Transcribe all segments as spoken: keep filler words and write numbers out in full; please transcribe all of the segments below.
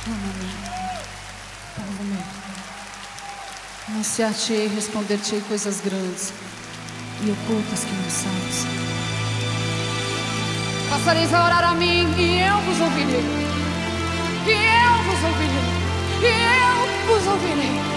Ama-me, povo-me. Anunciar-te-ei, responder-te-ei coisas grandes e ocultas que não sabes. Passareis a orar a mim e eu vos ouvirei. E eu vos ouvirei. E eu vos ouvirei.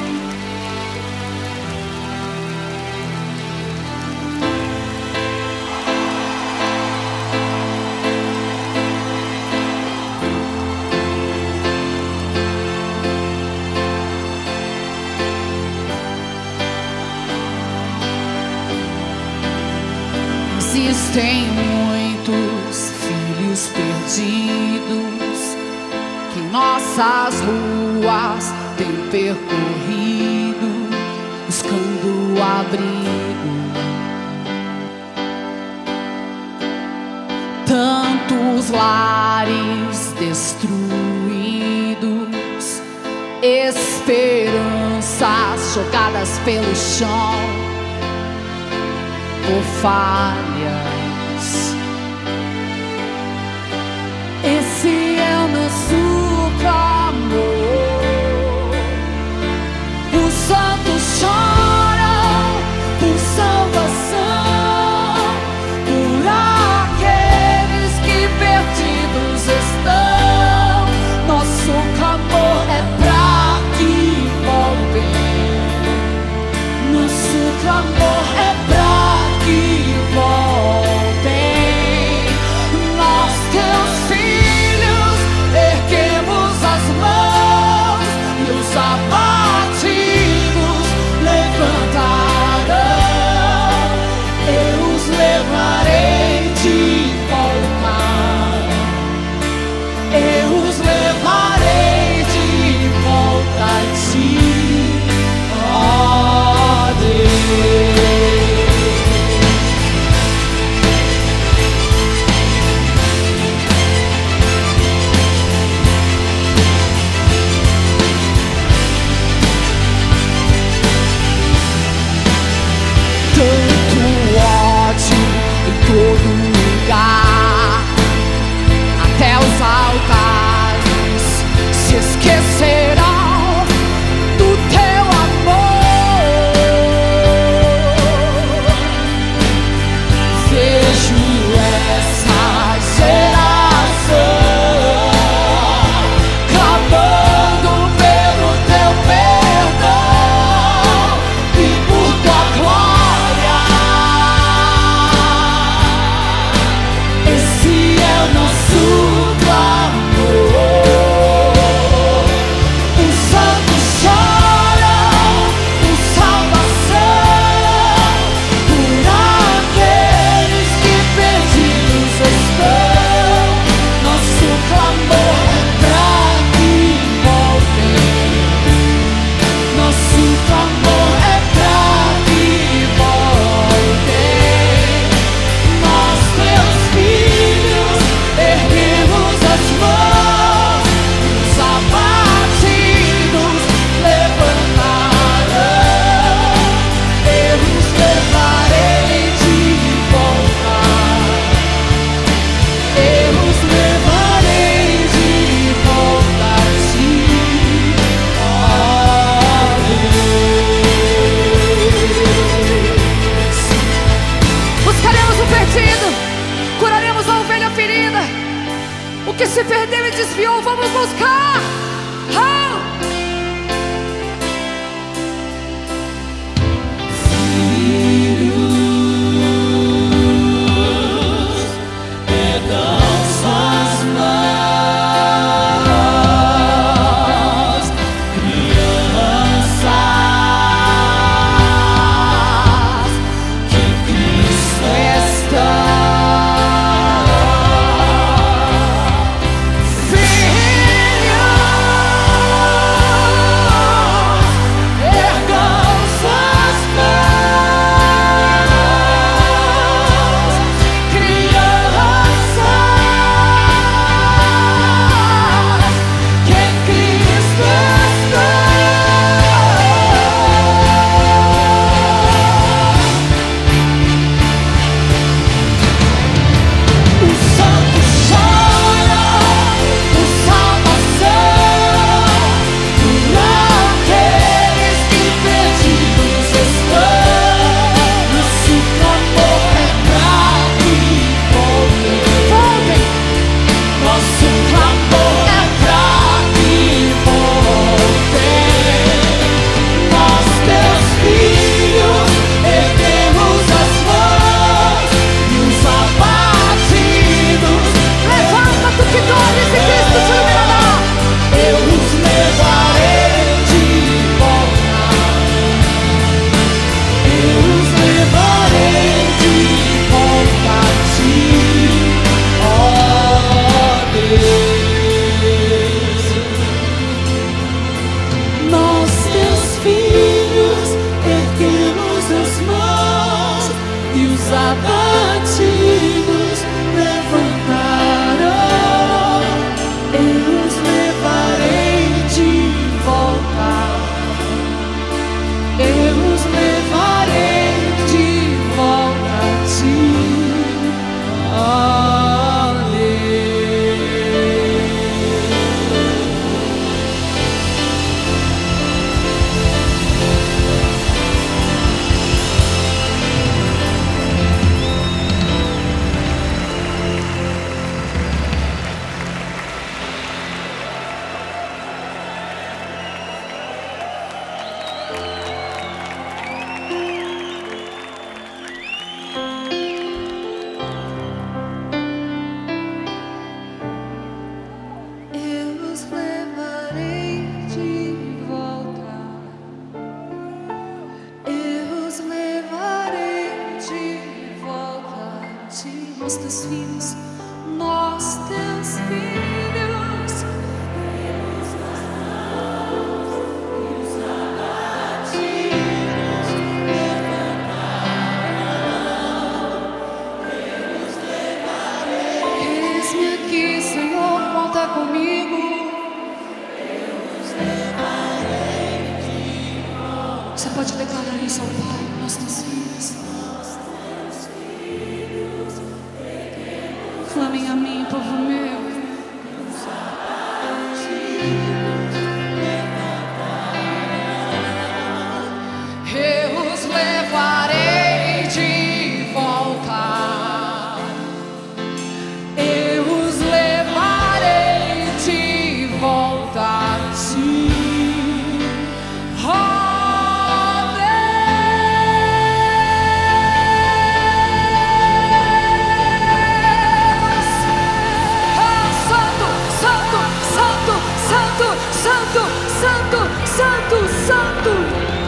Existem muitos filhos perdidos que em nossas ruas têm percorrido, buscando abrigo. Tantos lares destruídos, esperanças jogadas pelo chão por falhas. Esse é o nosso clamor. Os santos choram por salvação, por aqueles que perdidos estão. Nosso clamor é pra que voltem. Nosso clamor é pra que voltem. Nós, teus filhos, erguemos as mãos e os abatidos levantarão. Eu os levarei de volta. Eu os levarei de volta a ti, ó Deus. Tanto ódio em todo lugar, até os altares se esquecerão do teu amor. Vejo essa geração clamando pelo teu perdão e por tua glória. Esse é o nosso clamor. Os santos choram por salvação, por aqueles que perdidos estão. Nosso clamor é pra que voltem. Nosso clamor é pra que voltem. Nós, teus filhos, erguemos as mãos, os abatidos levantarão. Eu os levarei de volta. Eu os levarei de volta a ti, ó Deus. Buscaremos o perdido, curaremos a ovelha ferida. O que se perdeu e desviou, vamos buscar. Ah! Filhos, ergam suas mãos, crianças que Cristo está. Filhos, herança, ó Pai, nós teus filhos. Clamem a mim, povo meu. Eu os levarei de volta. Eu os levarei de volta. Sim. Oh, Deus. Oh, santo, santo, santo, santo, santo, santo, santo, santo.